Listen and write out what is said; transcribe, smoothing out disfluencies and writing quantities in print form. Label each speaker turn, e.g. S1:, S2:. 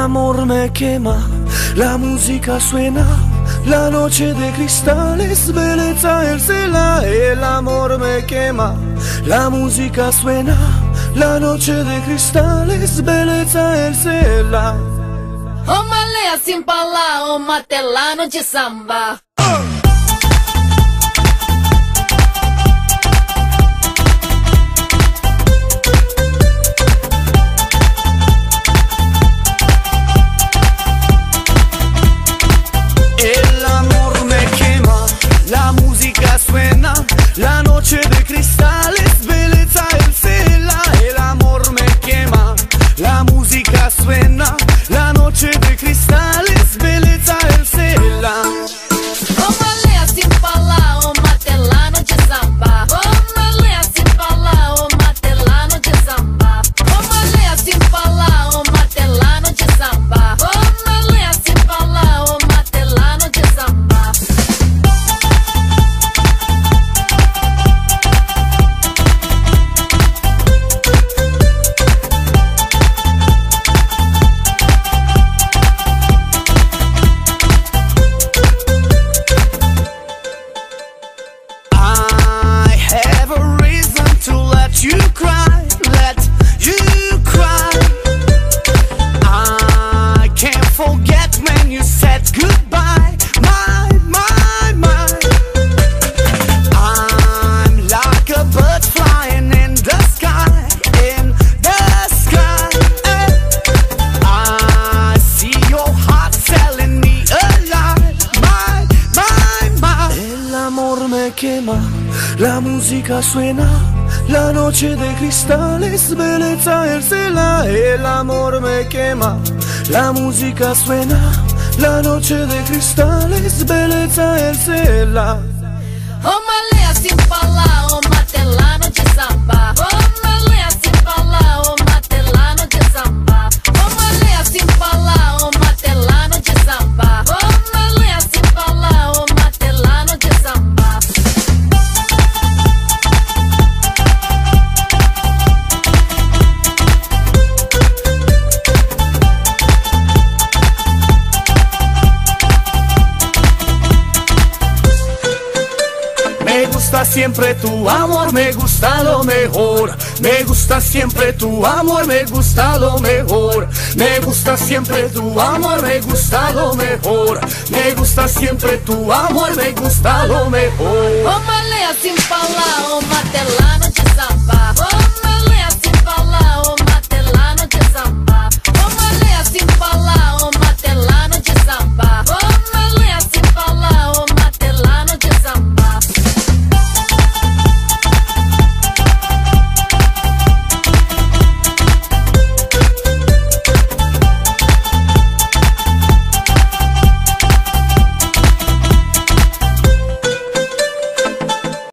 S1: amor me quema, la música suena, la noche de cristales, belleza el cela. El amor me quema, la música suena, la noche de cristales, belleza el cela.
S2: Ô malé assim pra lá, ô matelano de samba.
S1: El amor me quema, la música suena, la noche de cristales, belleza el cela. El amor me quema, la música suena, la noche de cristales, belleza el cela.
S2: Ô malé assim pra lá, ô matelano de samba. Ô malé assim pra lá, ô matelano de samba. Ô malé assim pra lá, ô matelano de samba. Ô malé assim pra lá, ô matelano de samba.
S1: I have a reason to let you cry, let you cry. I can't forget when you said goodbye, my. I'm like a bird flying in the sky, in the sky. I see your heart telling me alive, my. El amor me quema, la música suena, la noche de cristales, belleza el cela. El amor me quema, la música suena, la noche de cristales, belleza el cela.
S2: Ô malé assim pra lá, ô matelano de samba. Ô malé assim pra lá, ô matelano de samba. Ô malé assim pra lá, ô matelano de samba. Ô malé assim pra lá, ô matelano de samba.
S1: Me gusta siempre tu amor, me gusta lo mejor. Me gusta siempre tu amor, me gusta lo mejor. Me gusta siempre tu amor, me gusta lo mejor. Me gusta siempre tu amor, me gusta lo mejor.
S2: Ô malé assim pra lá, ô matelano